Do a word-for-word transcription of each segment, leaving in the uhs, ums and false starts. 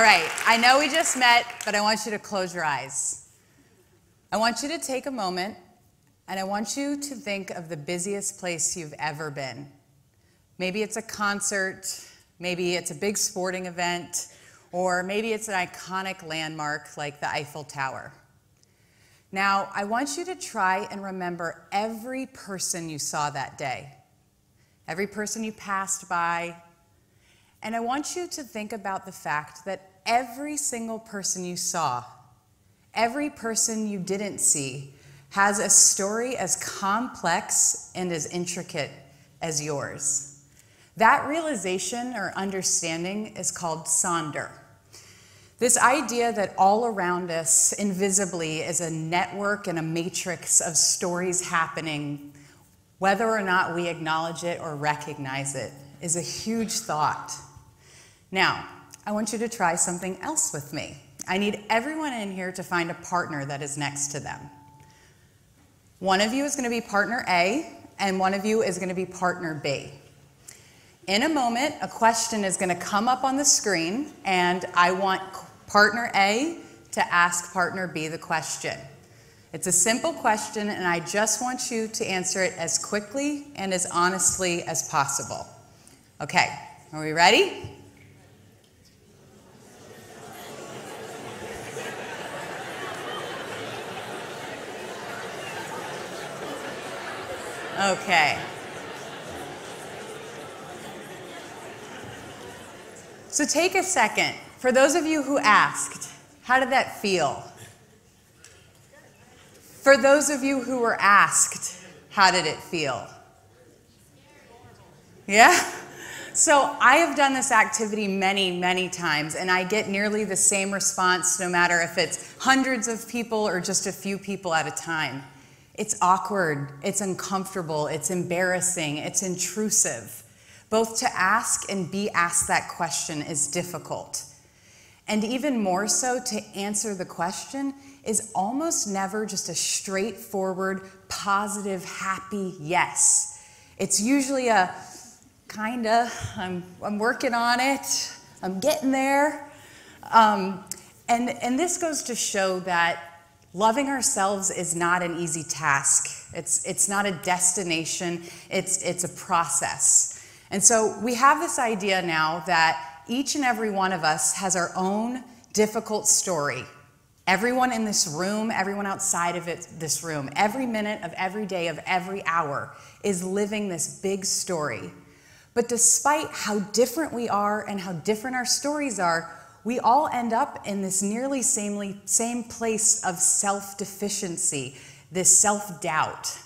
right, I know we just met, but I want you to close your eyes. I want you to take a moment, and I want you to think of the busiest place you've ever been. Maybe it's a concert, maybe it's a big sporting event, or maybe it's an iconic landmark like the Eiffel Tower. Now, I want you to try and remember every person you saw that day, every person you passed by, and I want you to think about the fact that every single person you saw, every person you didn't see, has a story as complex and as intricate as yours. That realization or understanding is called Sonder. This idea that all around us, invisibly, is a network and a matrix of stories happening, whether or not we acknowledge it or recognize it, is a huge thought. Now, I want you to try something else with me. I need everyone in here to find a partner that is next to them. One of you is going to be partner A, and one of you is going to be partner B. In a moment, a question is going to come up on the screen, and I want partner A to ask partner B the question. It's a simple question, and I just want you to answer it as quickly and as honestly as possible. Okay, are we ready? Okay. So take a second. For those of you who asked, how did that feel? For those of you who were asked, how did it feel? Yeah? So I have done this activity many, many times, and I get nearly the same response no matter if it's hundreds of people or just a few people at a time. It's awkward, it's uncomfortable, it's embarrassing, it's intrusive. Both to ask and be asked that question is difficult. And even more so, to answer the question is almost never just a straightforward, positive, happy yes. It's usually a kinda, I'm, I'm working on it, I'm getting there. Um, and, and this goes to show that loving ourselves is not an easy task. It's, it's not a destination, it's, it's a process. And so we have this idea now that each and every one of us has our own difficult story. Everyone in this room, everyone outside of it, this room, every minute of every day of every hour is living this big story. But despite how different we are and how different our stories are, we all end up in this nearly same, same place of self-deficiency, this self-doubt.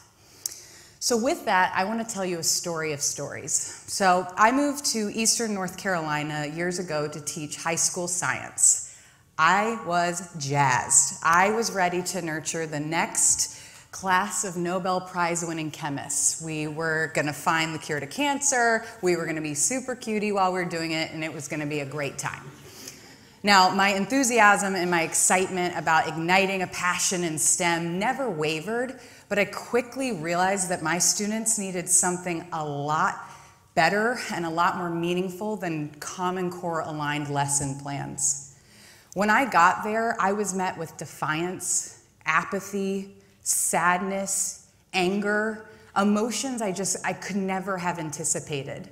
So with that, I want to tell you a story of stories. So I moved to Eastern North Carolina years ago to teach high school science. I was jazzed. I was ready to nurture the next class of Nobel Prize winning chemists. We were going to find the cure to cancer. We were going to be super cutie while we were doing it, and it was going to be a great time. Now, my enthusiasm and my excitement about igniting a passion in STEM never wavered, but I quickly realized that my students needed something a lot better and a lot more meaningful than Common Core aligned lesson plans. When I got there, I was met with defiance, apathy, sadness, anger, emotions I just, I could never have anticipated.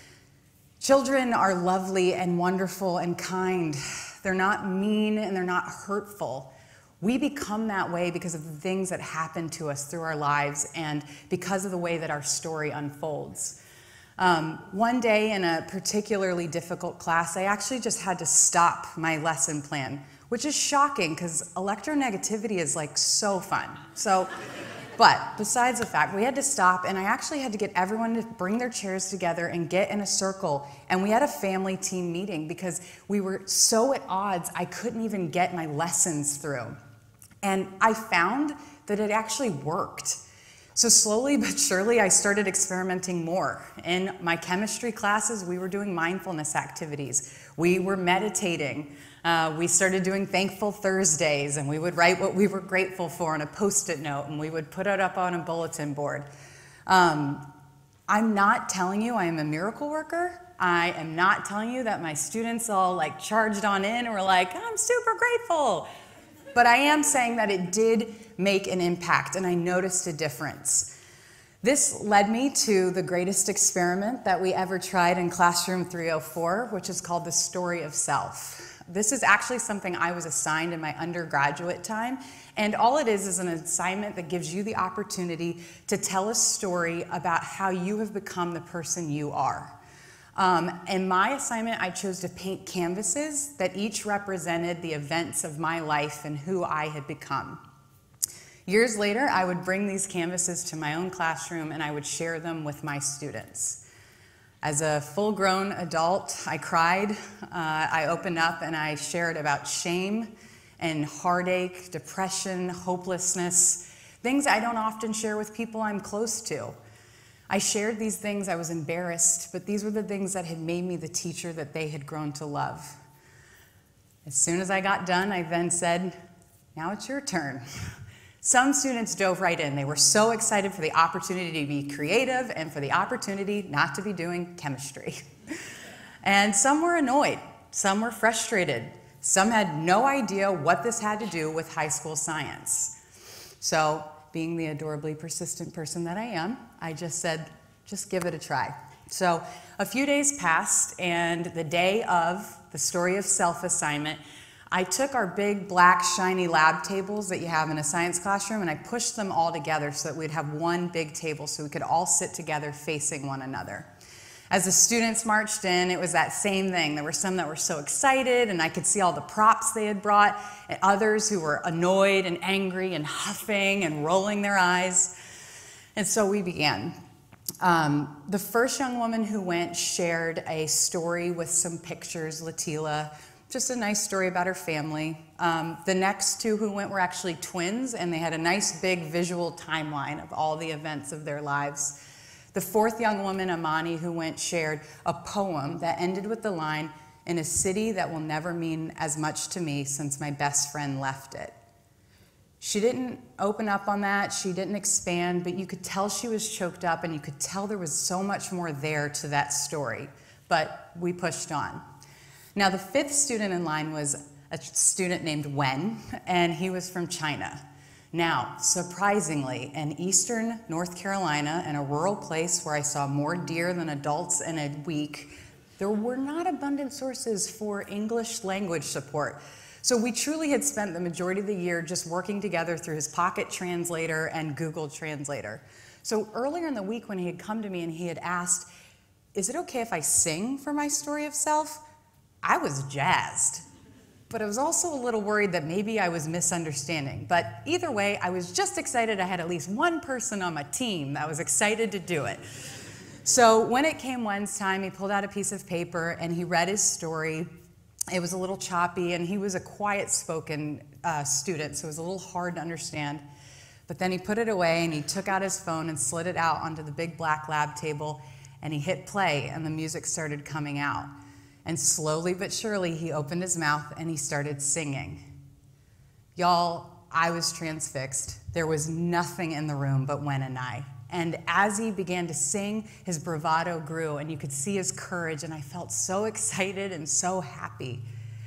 Children are lovely and wonderful and kind. They're not mean and they're not hurtful. We become that way because of the things that happen to us through our lives and because of the way that our story unfolds. Um, one day in a particularly difficult class, I actually just had to stop my lesson plan, which is shocking because electronegativity is like so fun. So, but besides the fact, we had to stop, and I actually had to get everyone to bring their chairs together and get in a circle, and we had a family team meeting because we were so at odds I couldn't even get my lessons through. And I found that it actually worked. So slowly but surely, I started experimenting more. In my chemistry classes, we were doing mindfulness activities. We were meditating. Uh, we started doing Thankful Thursdays, and we would write what we were grateful for on a Post-it note, and we would put it up on a bulletin board. Um, I'm not telling you I am a miracle worker, I am not telling you that my students all like charged on in and were like, I'm super grateful. But I am saying that it did make an impact, and I noticed a difference. This led me to the greatest experiment that we ever tried in Classroom three oh four, which is called the story of self. This is actually something I was assigned in my undergraduate time, and all it is is an assignment that gives you the opportunity to tell a story about how you have become the person you are. Um, in my assignment, I chose to paint canvases that each represented the events of my life and who I had become. Years later, I would bring these canvases to my own classroom and I would share them with my students. As a full-grown adult, I cried, uh, I opened up and I shared about shame and heartache, depression, hopelessness, things I don't often share with people I'm close to. I shared these things, I was embarrassed, but these were the things that had made me the teacher that they had grown to love. As soon as I got done, I then said, now it's your turn. Some students dove right in. They were so excited for the opportunity to be creative and for the opportunity not to be doing chemistry. And some were annoyed, some were frustrated, some had no idea what this had to do with high school science. So, being the adorably persistent person that I am, I just said, just give it a try. So a few days passed, and the day of the story of self assignment, I took our big black shiny lab tables that you have in a science classroom and I pushed them all together so that we'd have one big table so we could all sit together facing one another. As the students marched in, it was that same thing. There were some that were so excited, and I could see all the props they had brought, and others who were annoyed and angry and huffing and rolling their eyes. And so we began. Um, the first young woman who went shared a story with some pictures, Latila, just a nice story about her family. Um, the next two who went were actually twins, and they had a nice big visual timeline of all the events of their lives. The fourth young woman, Amani, who went, shared a poem that ended with the line, "In a city that will never mean as much to me since my best friend left it." She didn't open up on that, she didn't expand, but you could tell she was choked up and you could tell there was so much more there to that story. But we pushed on. Now, the fifth student in line was a student named Wen, and he was from China. Now, surprisingly, in eastern North Carolina, in a rural place where I saw more deer than adults in a week, there were not abundant sources for English language support. So we truly had spent the majority of the year just working together through his pocket translator and Google Translator. So earlier in the week when he had come to me and he had asked, is it okay if I sing for my story of self? I was jazzed. But I was also a little worried that maybe I was misunderstanding. But either way, I was just excited I had at least one person on my team that was excited to do it. So when it came Wen's time, he pulled out a piece of paper and he read his story. It was a little choppy, and he was a quiet-spoken uh, student, so it was a little hard to understand. But then he put it away and he took out his phone and slid it out onto the big black lab table, and he hit play, and the music started coming out. And slowly but surely, he opened his mouth and he started singing. Y'all, I was transfixed. There was nothing in the room but Wen and I. And as he began to sing, his bravado grew, and you could see his courage, and I felt so excited and so happy.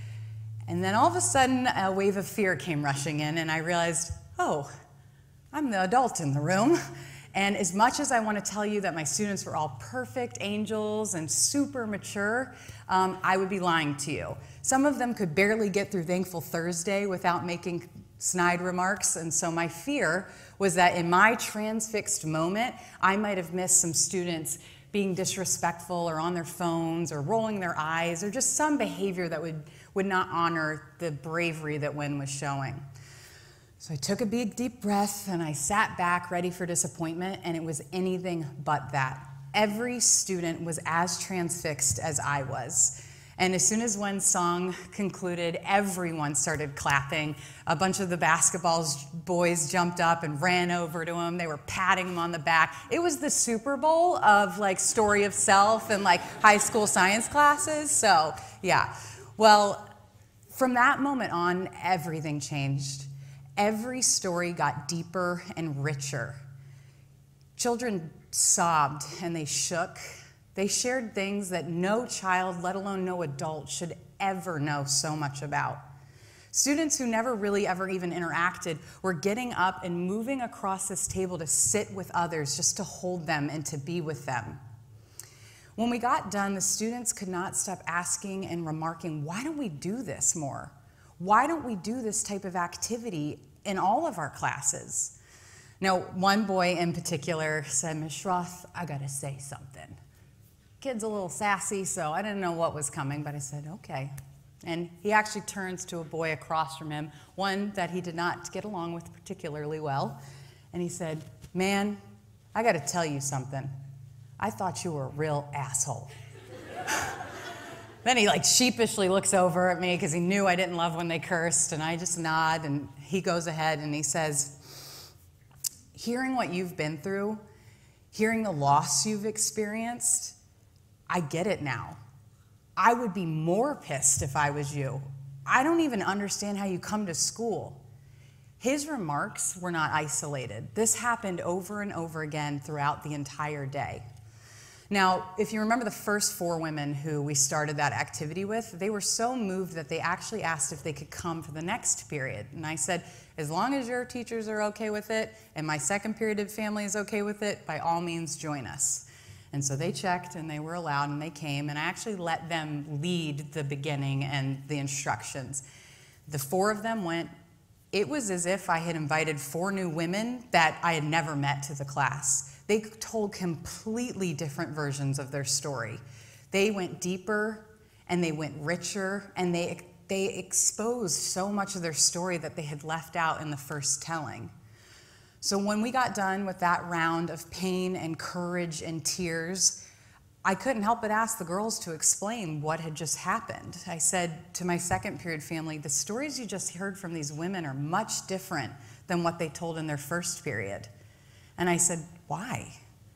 And then all of a sudden, a wave of fear came rushing in, and I realized, oh, I'm the adult in the room. And as much as I want to tell you that my students were all perfect angels and super mature, um, I would be lying to you. Some of them could barely get through Thankful Thursday without making snide remarks, and so my fear was that in my transfixed moment, I might have missed some students being disrespectful or on their phones or rolling their eyes or just some behavior that would, would not honor the bravery that Wen was showing. So I took a big, deep breath, and I sat back ready for disappointment, and it was anything but that. Every student was as transfixed as I was. And as soon as Wen's song concluded, everyone started clapping. A bunch of the basketball boys jumped up and ran over to him. They were patting him on the back. It was the Super Bowl of like story of self and like high school science classes. So yeah, well, from that moment on, everything changed. Every story got deeper and richer. Children sobbed and they shook. They shared things that no child, let alone no adult, should ever know so much about. Students who never really ever even interacted were getting up and moving across this table to sit with others, just to hold them and to be with them. When we got done, the students could not stop asking and remarking, why don't we do this more? Why don't we do this type of activity in all of our classes? Now, one boy in particular said, Miz Schroth, I gotta say something. Kid's a little sassy, so I didn't know what was coming, but I said, okay. And he actually turns to a boy across from him, one that he did not get along with particularly well, and he said, man, I gotta tell you something. I thought you were a real asshole. Then he like sheepishly looks over at me because he knew I didn't love when they cursed, and I just nod, and he goes ahead and he says, hearing what you've been through, hearing the loss you've experienced, I get it now. I would be more pissed if I was you. I don't even understand how you come to school. His remarks were not isolated. This happened over and over again throughout the entire day. Now, if you remember the first four women who we started that activity with, they were so moved that they actually asked if they could come for the next period. And I said, as long as your teachers are okay with it and my second period family is okay with it, by all means join us. And so they checked and they were allowed and they came, and I actually let them lead the beginning and the instructions. The four of them went. It was as if I had invited four new women that I had never met to the class. They told completely different versions of their story. They went deeper and they went richer, and they, they exposed so much of their story that they had left out in the first telling. So when we got done with that round of pain and courage and tears, I couldn't help but ask the girls to explain what had just happened. I said to my second period family, the stories you just heard from these women are much different than what they told in their first period. And I said, why?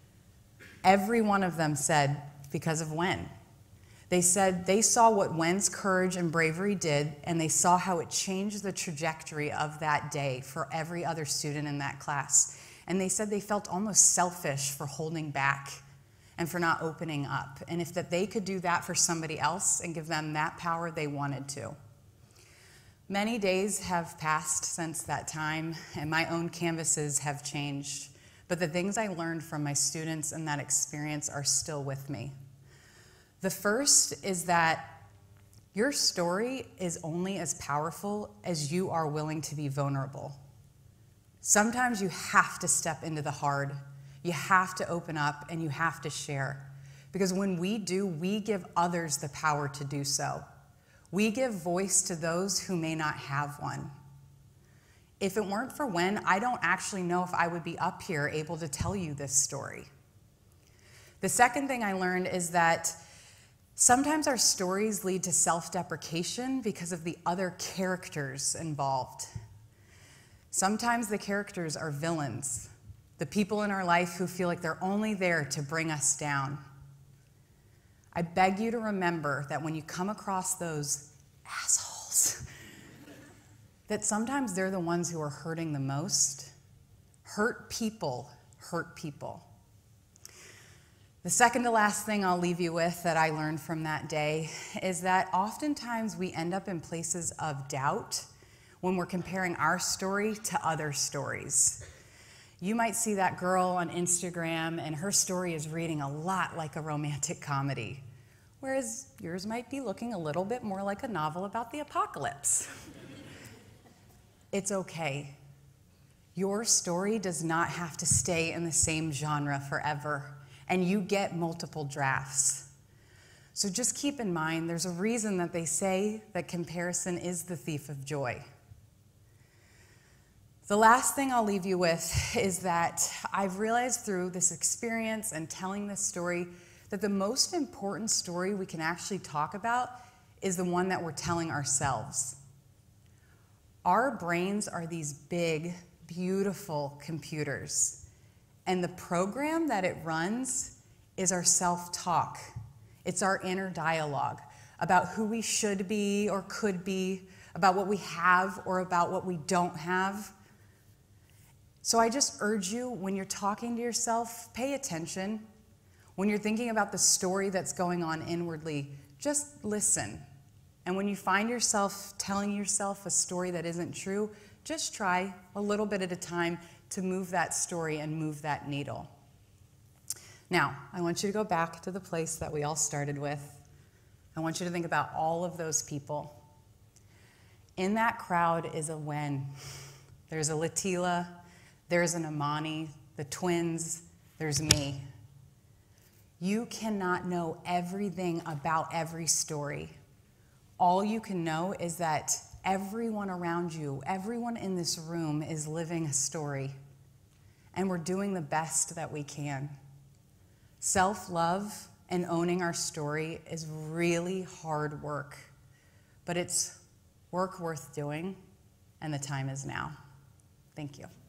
Every one of them said, because of Wen. They said they saw what Wen's courage and bravery did, and they saw how it changed the trajectory of that day for every other student in that class. And they said they felt almost selfish for holding back and for not opening up. And if that they could do that for somebody else and give them that power, they wanted to. Many days have passed since that time, and my own canvases have changed. But the things I learned from my students in that experience are still with me. The first is that your story is only as powerful as you are willing to be vulnerable. Sometimes you have to step into the hard. You have to open up and you have to share. Because when we do, we give others the power to do so. We give voice to those who may not have one. If it weren't for Wen, I don't actually know if I would be up here able to tell you this story. The second thing I learned is that sometimes our stories lead to self-deprecation because of the other characters involved. Sometimes the characters are villains, the people in our life who feel like they're only there to bring us down. I beg you to remember that when you come across those assholes, that sometimes they're the ones who are hurting the most. Hurt people hurt people. The second to last thing I'll leave you with that I learned from that day is that oftentimes we end up in places of doubt when we're comparing our story to other stories. You might see that girl on Instagram and her story is reading a lot like a romantic comedy, whereas yours might be looking a little bit more like a novel about the apocalypse. It's okay. Your story does not have to stay in the same genre forever, and you get multiple drafts. So just keep in mind, there's a reason that they say that comparison is the thief of joy. The last thing I'll leave you with is that I've realized through this experience and telling this story that the most important story we can actually talk about is the one that we're telling ourselves. Our brains are these big, beautiful computers, and the program that it runs is our self-talk. It's our inner dialogue about who we should be or could be, about what we have or about what we don't have. So I just urge you, when you're talking to yourself, pay attention. When you're thinking about the story that's going on inwardly, just listen. And when you find yourself telling yourself a story that isn't true, just try a little bit at a time to move that story and move that needle. Now, I want you to go back to the place that we all started with. I want you to think about all of those people. In that crowd is a Wen. There's a Latila, there's an Amani, the twins, there's me. You cannot know everything about every story. All you can know is that everyone around you, everyone in this room is living a story, and we're doing the best that we can. Self-love and owning our story is really hard work, but it's work worth doing, and the time is now. Thank you.